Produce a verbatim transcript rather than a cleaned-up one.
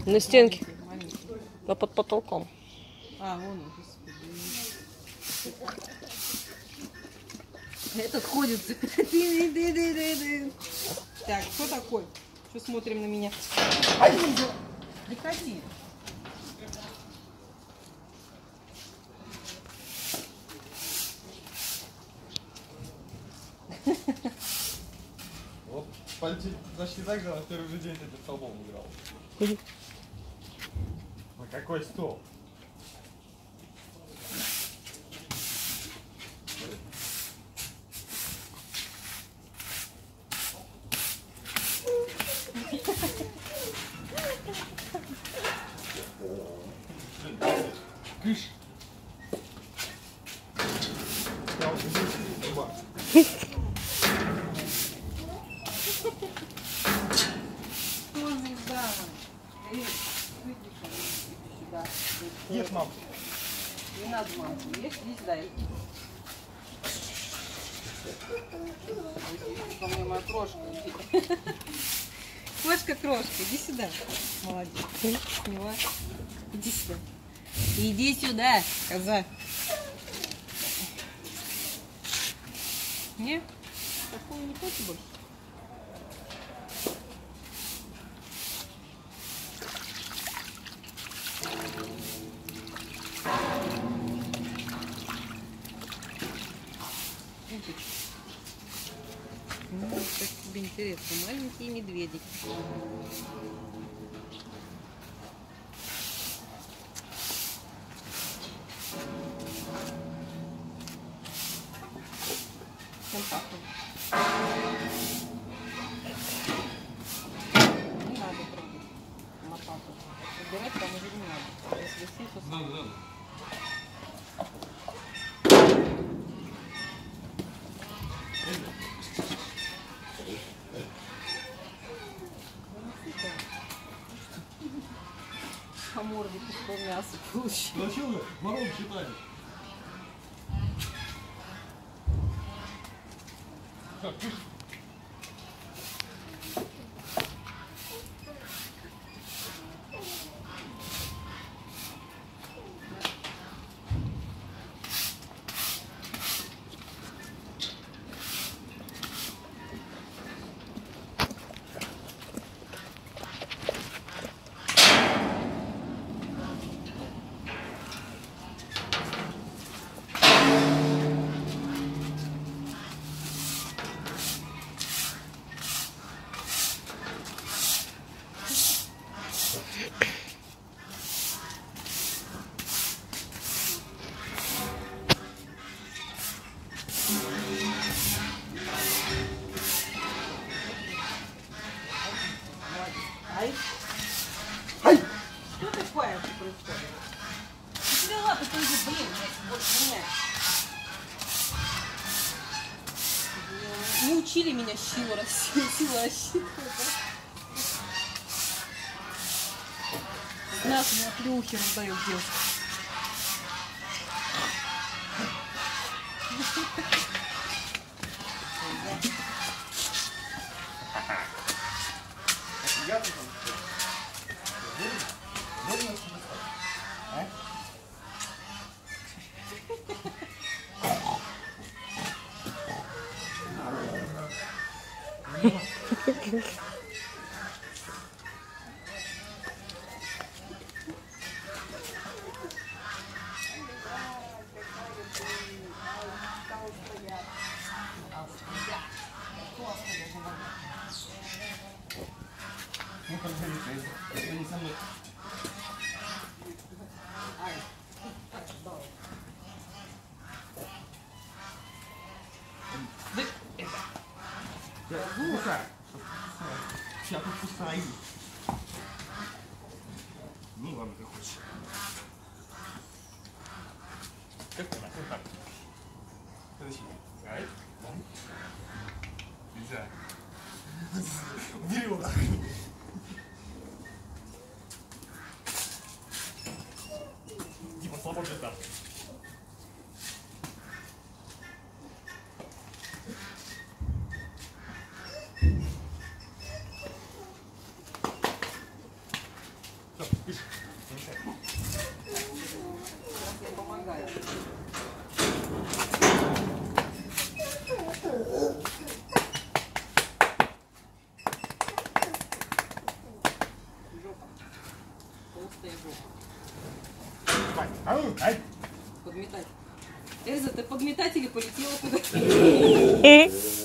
На стенке. Маленький, маленький. Да под потолком. А, вон он, господи. Этот ходит. Так, кто такой? Что смотрим на меня? Прекрати. Вот почти, почти так же на первый же день этим столбом играл. На какой стол? Кыш. Я вот здесь два. Кто звезда? Ешь, мам. Не надо, мам. Ешь, иди сюда. Ко мне моя крошка. Кошка-крошка, иди сюда. Молодец. Смела. Иди сюда. Иди сюда, коза. Не? Такого не хочешь больше? Ну, как тебе интересно, маленькие медведики. Чем пахнет? Не надо трогать мотаку. Убирать там уже не надо. Если съесть, то Надо, надо. по морде пустое мясо получил. Зачем вы мороз считали? Так, пусть. Ай. Ай. Что такое происходит? У тебя лапы тоже, блин, больше меня. Не учили меня силу рассчитывать. Нас мне оплеухи раздают девушка. Я тут можно а? Ну, как говорится, это не со мной. Да это. Я кусаю. Сейчас тут кусаю. Ну ладно, как хочешь. Как так, как так? Подожди. Ай. Нельзя. Убери его нахуй. Типа слабо же там. Все, пиши. Сейчас я помогаю. Жопа. Толстая жопа. Ай, ау, ай. Подметать. Эльза, ты подметать или полетела куда-то?